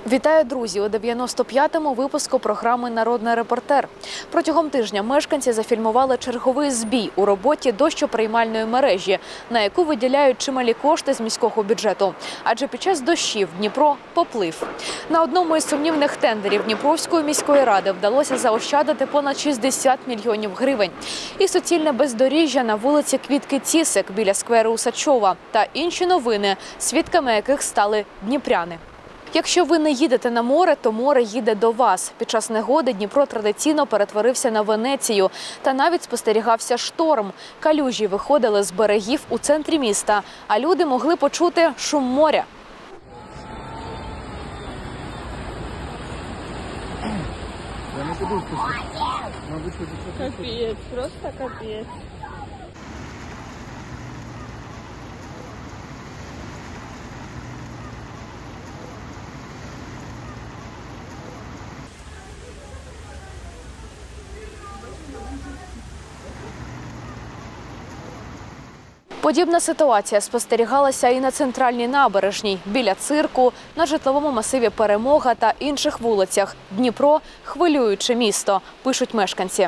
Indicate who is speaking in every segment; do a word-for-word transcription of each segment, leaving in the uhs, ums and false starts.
Speaker 1: Вітаю, друзі, у дев'яносто п'ятому випуску програми «Народний репортер». Протягом тижня мешканці зафільмували черговий збій у роботі дощоприймальної мережі, на яку виділяють чималі кошти з міського бюджету. Адже під час дощів Дніпро поплив. На одному із сумнівних тендерів Дніпровської міської ради вдалося заощадити понад шістдесят мільйонів гривень. І суцільне бездоріжжя на вулиці Квітки-Цісик біля скверу Усачова та інші новини, свідками яких стали дніпряни. Якщо ви не їдете на море, то море їде до вас. Під час негоди Дніпро традиційно перетворився на Венецію. Та навіть спостерігався шторм. Калюжі виходили з берегів у центрі міста, а люди могли почути шум моря.
Speaker 2: Капец, просто капец.
Speaker 1: Подібна ситуація спостерігалася і на центральній набережній, біля цирку, на житловому масиві Перемога та інших вулицях. Дніпро – хвилююче місто, пишуть мешканці.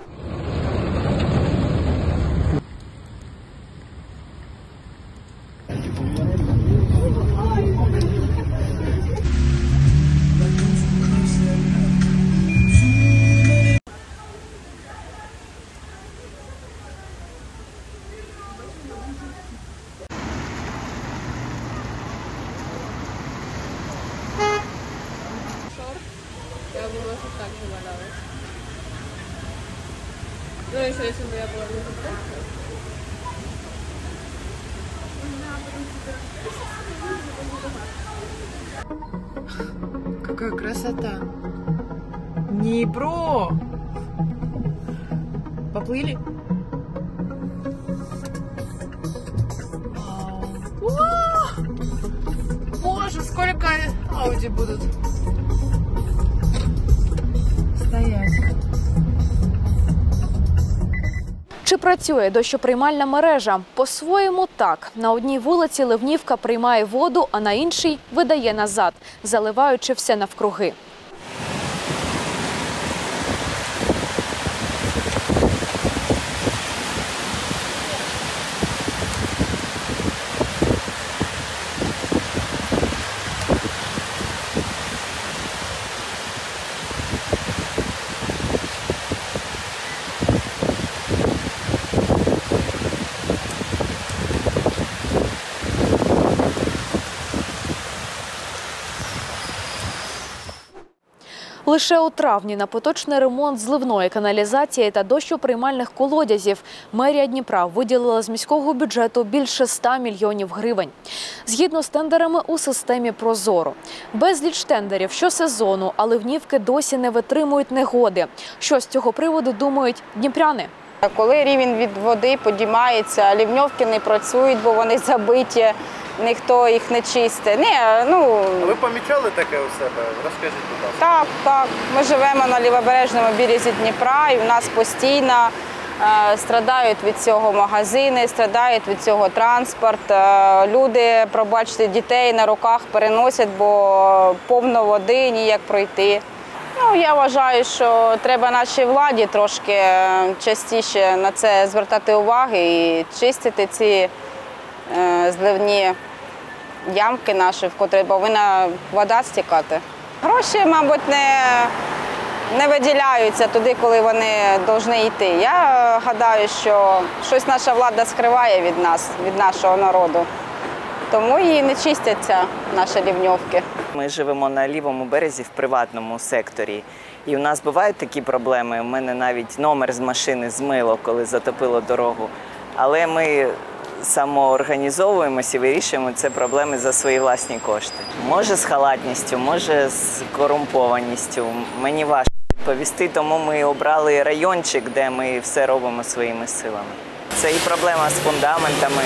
Speaker 2: Я бы, может, так же валялась. Ну, если, если бы я была не
Speaker 3: готова. Какая красота! Днепро! Поплыли? Вау! Боже, сколько Ауди будут стоять.
Speaker 1: Чи працює дощоприймальна мережа? По-своєму так. На одній вулиці ливнівка приймає воду, а на іншій видає назад, заливаючи все навкруги. Лише у травні на поточний ремонт зливної каналізації та дощоприймальних колодязів мерія Дніпра виділила з міського бюджету більше ста мільйонів гривень. Згідно з тендерами у системі «Прозоро». Безліч тендерів щосезону, а ливнівки досі не витримують негоди. Що з цього приводу думають дніпряни?
Speaker 4: Коли рівень від води підіймається, лівньовки не працюють, бо вони забиті, ніхто їх не чистить. Ні, ну...
Speaker 5: А ви помічали таке у себе? Розкажіть, будь ласка.
Speaker 4: Так, так. Ми живемо на лівобережному березі Дніпра, і в нас постійно е, страдають від цього магазини, страдають від цього транспорт. Е, люди, пробачте, дітей на руках переносять, бо повно води, ніяк пройти. Ну, я вважаю, що треба нашій владі трошки частіше на це звертати увагу і чистити ці е, зливні ямки наші, в котрі повинна вода стікати. Гроші, мабуть, не, не виділяються туди, коли вони повинні йти. Я гадаю, що щось наша влада скриває від нас, від нашого народу. Тому і не чистяться наші лівньовки.
Speaker 6: Ми живемо на лівому березі в приватному секторі. І у нас бувають такі проблеми. У мене навіть номер з машини змило, коли затопило дорогу. Але ми самоорганізовуємося і вирішуємо ці проблеми за свої власні кошти. Може з халатністю, може з корумпованістю. Мені важко відповісти, тому ми обрали райончик, де ми все робимо своїми силами. Це і проблема з фундаментами,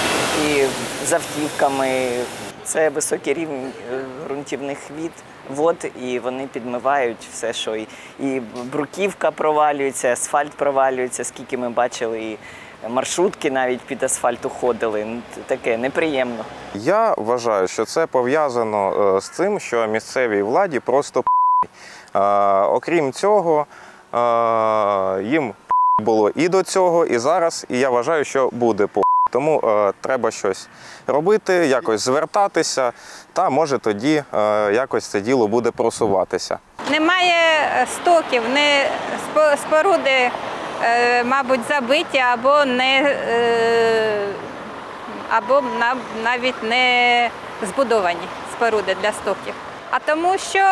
Speaker 6: і з автівками. Це високий рівень ґрунтівних вод, і вони підмивають все, що і, і бруківка провалюється, асфальт провалюється, скільки ми бачили, і маршрутки навіть під асфальт уходили. Ну, таке неприємно.
Speaker 7: Я вважаю, що це пов'язано з тим, що місцевій владі просто п***. Окрім цього, їм п*** було і до цього, і зараз, і я вважаю, що буде п***. Тому е, треба щось робити, якось звертатися, та може тоді е, якось це діло буде просуватися.
Speaker 4: Немає стоків, не споруди, е, мабуть, забиті або не е, або навіть не збудовані споруди для стоків. А тому що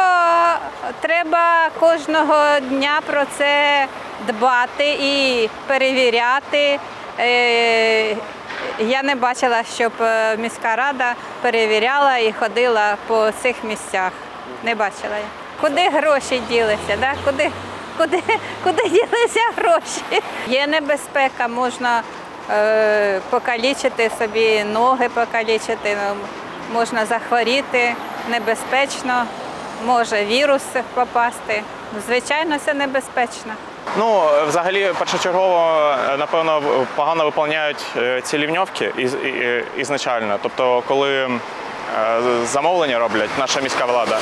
Speaker 4: треба кожного дня про це дбати і перевіряти. Е, Я не бачила, щоб міська рада перевіряла і ходила по цих місцях. Не бачила я. Куди гроші ділися? Да? Куди, куди, куди ділися гроші? Є небезпека, можна е, покалічити собі, ноги покалічити, можна захворіти, небезпечно, може вірус попасти. Звичайно, це небезпечно.
Speaker 8: Ну, взагалі, першочергово, напевно, погано виконують ці лівньовки ізначально. Тобто, коли замовлення роблять, наша міська влада,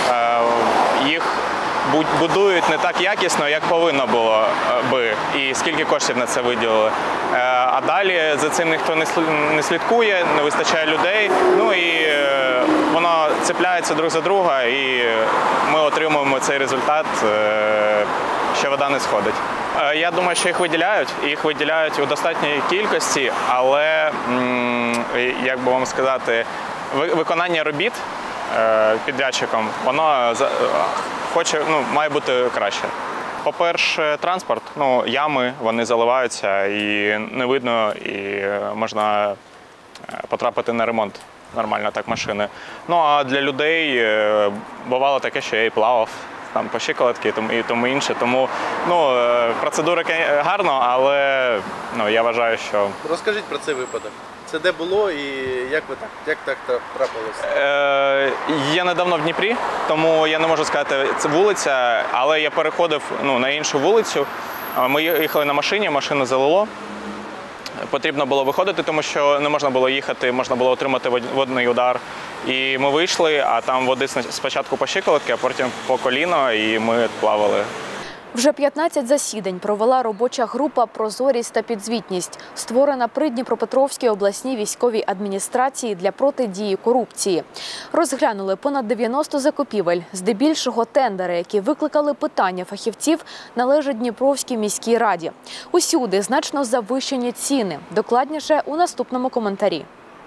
Speaker 8: їх будують не так якісно, як повинно було би, і скільки коштів на це виділили. А далі за цим ніхто не слідкує, не вистачає людей, ну і воно цепляється друг за друга, і ми отримуємо цей результат, що вода не сходить. Я думаю, що їх виділяють, їх виділяють у достатній кількості, але, як би вам сказати, виконання робіт підрядчиком, воно хоче, ну, має бути краще. По-перше, транспорт, ну, ями, вони заливаються і не видно, і можна потрапити на ремонт нормально так машини. Ну, а для людей бувало таке, що я і плавав там по щиколотки і тому інше. Тому, ну, процедура гарна, але, ну, я вважаю, що...
Speaker 5: Розкажіть про цей випадок. Це де було і як ви так, як так трапилося?
Speaker 8: Е, я недавно в Дніпрі, тому я не можу сказати, це вулиця, але я переходив, ну, на іншу вулицю. Ми їхали на машині, машину залило. Потрібно було виходити, тому що не можна було їхати, можна було отримати водний удар. І ми вийшли, а там води спочатку по щиколотки, а потім по коліно, і ми плавали.
Speaker 1: Вже п'ятнадцять засідань провела робоча група «Прозорість та підзвітність», створена при Дніпропетровській обласній військовій адміністрації для протидії корупції. Розглянули понад дев'яносто закупівель, здебільшого тендери, які викликали питання фахівців, належать Дніпровській міській раді. Усюди значно завищені ціни. Докладніше у наступному коментарі.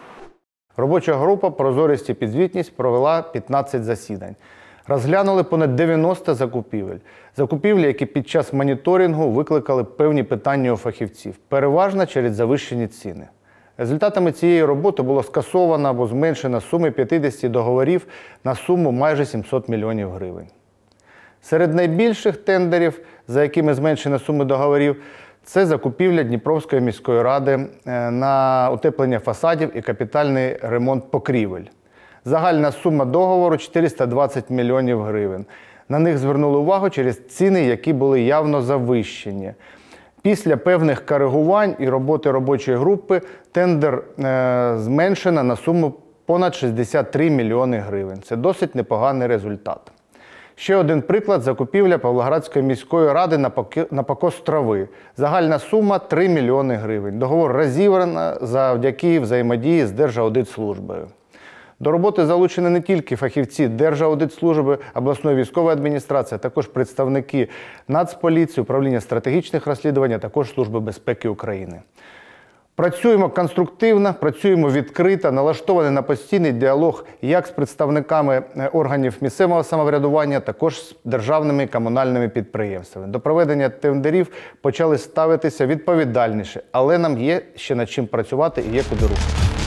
Speaker 9: Робоча група «Прозорість і підзвітність» провела п'ятнадцять засідань. Розглянули понад дев'яносто закупівель. Закупівлі, які під час моніторингу викликали певні питання у фахівців, переважно через завищені ціни. Результатами цієї роботи було скасовано або зменшено суми п'ятдесят договорів на суму майже сімсот мільйонів гривень. Серед найбільших тендерів, за якими зменшено суми договорів, це закупівля Дніпровської міської ради на утеплення фасадів і капітальний ремонт покрівель. Загальна сума договору – чотириста двадцять мільйонів гривень. На них звернули увагу через ціни, які були явно завищені. Після певних коригувань і роботи робочої групи тендер е, зменшено на суму понад шістдесят три мільйони гривень. Це досить непоганий результат. Ще один приклад – закупівля Павлоградської міської ради на покос трави. Загальна сума – три мільйони гривень. Договор розірвано завдяки взаємодії з Держаудитслужбою. До роботи залучені не тільки фахівці Держаудитслужби, обласної військової адміністрації, а також представники Нацполіції, Управління стратегічних розслідувань, а також Служби безпеки України. Працюємо конструктивно, працюємо відкрито, налаштовані на постійний діалог як з представниками органів місцевого самоврядування, також з державними і комунальними підприємствами. До проведення тендерів почали ставитися відповідальніше, але нам є ще над чим працювати і є куди рухати.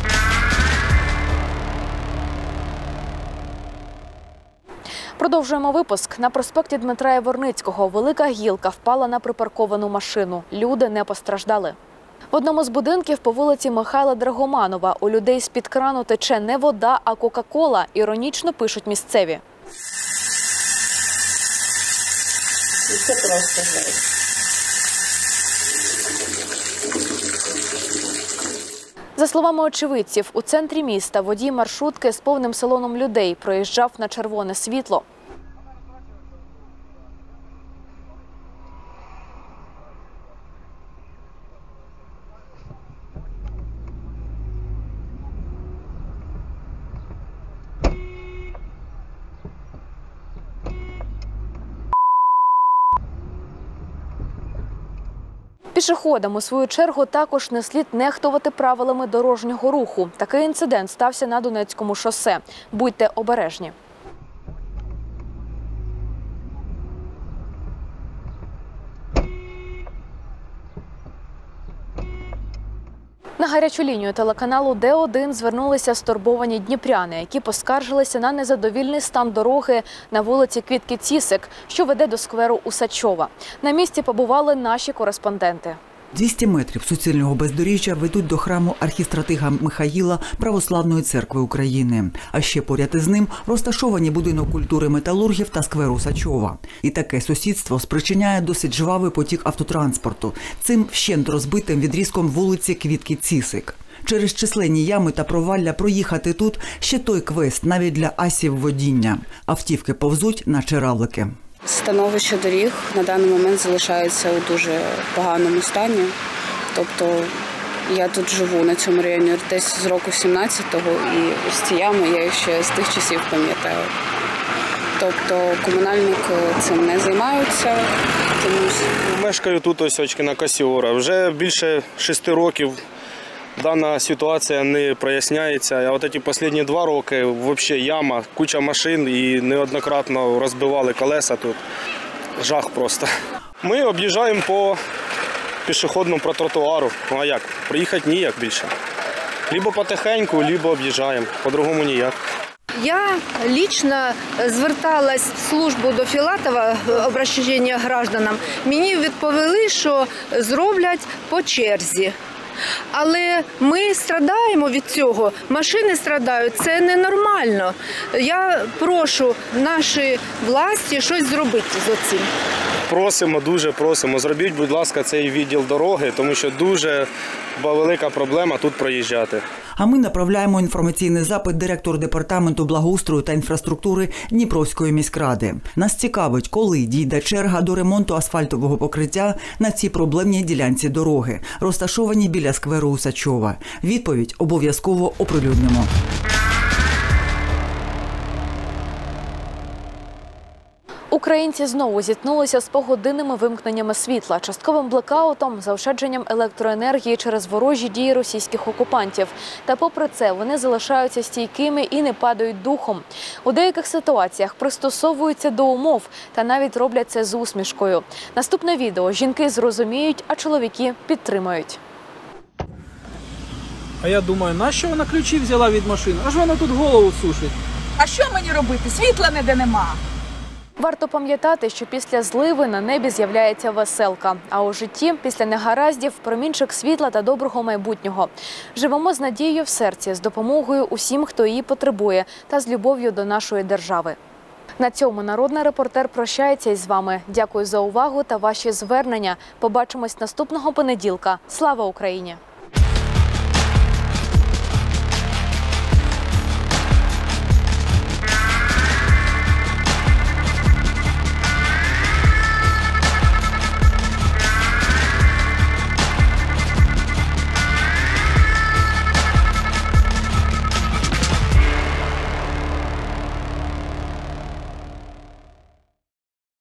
Speaker 1: Продовжуємо випуск. На проспекті Дмитра Яворницького велика гілка впала на припарковану машину. Люди не постраждали. В одному з будинків по вулиці Михайла Драгоманова у людей з-під крану тече не вода, а кока-кола, іронічно пишуть місцеві.
Speaker 2: Це просто жесть.
Speaker 1: За словами очевидців, у центрі міста водій маршрутки з повним салоном людей проїжджав на червоне світло. Пішоходам, у свою чергу, також не слід нехтувати правилами дорожнього руху. Такий інцидент стався на Донецькому шосе. Будьте обережні. На гарячу лінію телеканалу Д один звернулися стурбовані дніпряни, які поскаржилися на незадовільний стан дороги на вулиці Квітки Цісик, що веде до скверу Усачова. На місці побували наші кореспонденти.
Speaker 10: двісті метрів суцільного бездоріжжя ведуть до храму архістратига Михаїла Православної церкви України. А ще поряд із ним розташовані будинок культури металургів та сквер Усачова. І таке сусідство спричиняє досить жвавий потік автотранспорту, цим вщент розбитим відрізком вулиці Квітки Цісик. Через численні ями та провалля проїхати тут ще той квест навіть для асів водіння. Автівки повзуть, наче равлики.
Speaker 11: Становище доріг на даний момент залишається у дуже поганому стані. Тобто я тут живу на цьому районі десь з року сімнадцятого, і ось ці ями я їх ще з тих часів пам'ятаю. Тобто комунальники цим не займаються. Тому...
Speaker 12: Мешкаю тут ось очки на Касіора. Вже більше шести років дана ситуація не проясняється. А от ці останні два роки взагалі яма, куча машин і неоднократно розбивали колеса тут. Жах просто. Ми об'їжджаємо по пішохідному по тротуару. Ну а як? Приїхати ніяк більше. Либо потихеньку, либо об'їжджаємо. По-другому ніяк.
Speaker 13: Я лично зверталась в службу до Філатова обращення гражданам. Мені відповіли, що зроблять по черзі. Але ми страдаємо від цього, машини страдають, це ненормально. Я прошу наші власті щось зробити з цим.
Speaker 12: Просимо, дуже просимо, зробіть, будь ласка, цей відділ дороги, тому що дуже велика проблема тут проїжджати.
Speaker 10: А ми направляємо інформаційний запит директору департаменту благоустрою та інфраструктури Дніпровської міськради. Нас цікавить, коли дійде черга до ремонту асфальтового покриття на цій проблемній ділянці дороги, розташованій біля скверу Усачова. Відповідь обов'язково оприлюднимо.
Speaker 1: Українці знову зіткнулися з погодинними вимкненнями світла, частковим блекаутом, заощадженням електроенергії через ворожі дії російських окупантів. Та попри це вони залишаються стійкими і не падають духом. У деяких ситуаціях пристосовуються до умов та навіть роблять це з усмішкою. Наступне відео жінки зрозуміють, а чоловіки підтримають.
Speaker 14: А я думаю, нащо вона ключі взяла від машини? Аж вона тут голову сушить.
Speaker 15: А що мені робити? Світла ніде нема.
Speaker 1: Варто пам'ятати, що після зливи на небі з'являється веселка, а у житті після негараздів – промінчик світла та доброго майбутнього. Живемо з надією в серці, з допомогою усім, хто її потребує, та з любов'ю до нашої держави. На цьому «Народний репортер» прощається із вами. Дякую за увагу та ваші звернення. Побачимось наступного понеділка. Слава Україні!